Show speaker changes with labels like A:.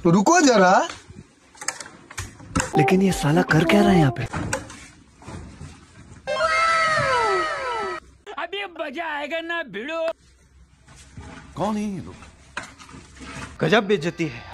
A: तो रुको जरा।
B: लेकिन ये साला कर क्या रहा है यहाँ पे?
C: अभी मजा आएगा ना भिड़ो।
D: कौन है ये लोग?
B: गजब बेइज्जती है।